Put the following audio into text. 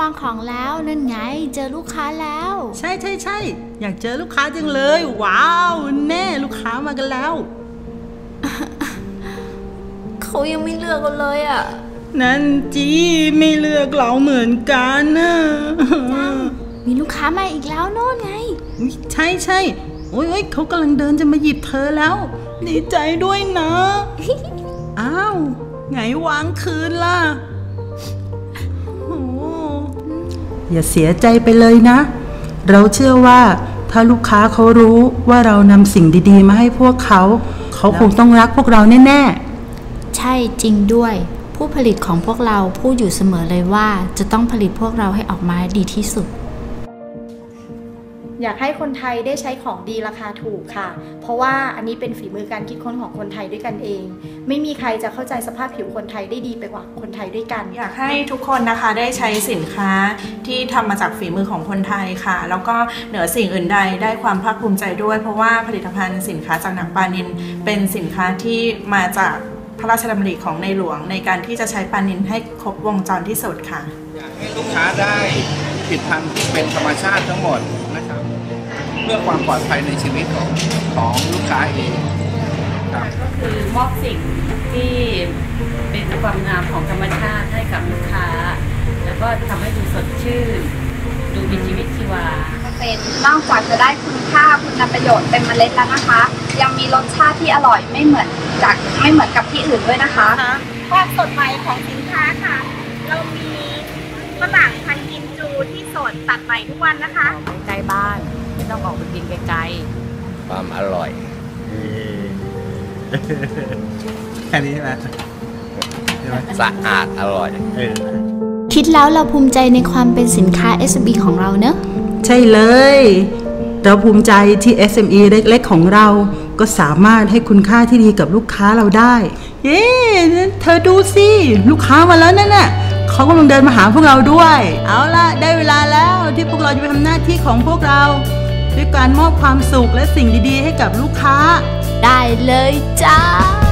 างของแล้วนั่นไงเจอลูกค้าแล้วใช่อยากเจอลูกค้าจังเลยว้าวแน่ลูกค้ามากันแล้วเขายังไม่เลือกกันเลยอ่ะนั่นจีไม่เลือกเราเหมือนกันนะมีลูกค้ามาอีกแล้วโน่นไงใช่โอ้ยเขากำลังเดินจะมาหยิบเธอแล้วดีใจด้วยนะ อ้าวไงวางคืนล่ะอย่าเสียใจไปเลยนะเราเชื่อว่าถ้าลูกค้าเขารู้ว่าเรานำสิ่งดีๆมาให้พวกเขาคงต้องรักพวกเราแน่ๆใช่จริงด้วยผู้ผลิตของพวกเราพูดอยู่เสมอเลยว่าจะต้องผลิตพวกเราให้ออกมาดีที่สุดอยากให้คนไทยได้ใช้ของดีราคาถูกค่ะเพราะว่าอันนี้เป็นฝีมือการคิดค้นของคนไทยด้วยกันเองไม่มีใครจะเข้าใจสภาพผิวคนไทยได้ดีไปกว่าคนไทยด้วยกันอยากให้ทุกคนนะคะได้ใช้สินค้าที่ทำมาจากฝีมือของคนไทยค่ะแล้วก็เหนือสิ่งอื่นใดได้ความภาคภูมิใจด้วยเพราะว่าผลิตภัณฑ์สินค้าจากหนังปลานิลเป็นสินค้าที่มาจากพระราชดำริของในหลวงในการที่จะใช้ปลานิลให้ครบวงจรที่สุดค่ะอยากให้ลูกค้าได้ผลิตภัณฑ์ที่เป็นธรรมชาติทั้งหมดนะครับเพื่อความปลอดภัยในชีวิตของลูกค้าเองครับก็คือมอบสิ่งที่เป็นความงามของธรรมชาติให้กับลูกค้าแล้วก็ทำให้ดูสดชื่นดูมีชีวิตชีวนอกจากจะได้คุณค่าคุณประโยชน์เป็นเมล็ดแล้วนะคะยังมีรสชาติที่อร่อยไม่เหมือนกับที่อื่นด้วยนะคะความสดใหม่ของสินค้าค่ะเรามีฝรั่งพันธุ์กิมจูที่สดตัดใหม่ทุกวันนะคะใกล้บ้านไม่ต้องออกไปกินไกลๆความอร่อยแค่นี้ใช่ไหมสะอาดอร่อยคิดแล้วเราภูมิใจในความเป็นสินค้า SME ของเราเนอะใช่เลยเราภูมิใจที่ SME เล็กๆของเราก็สามารถให้คุณค่าที่ดีกับลูกค้าเราได้เย้เธอดูสิลูกค้ามาแล้วนั่นน่ะเขากำลังเดินมาหาพวกเราด้วยเอาล่ะได้เวลาแล้วที่พวกเราจะไปทำหน้าที่ของพวกเราด้วยการมอบความสุขและสิ่งดีๆให้กับลูกค้าได้เลยจ้า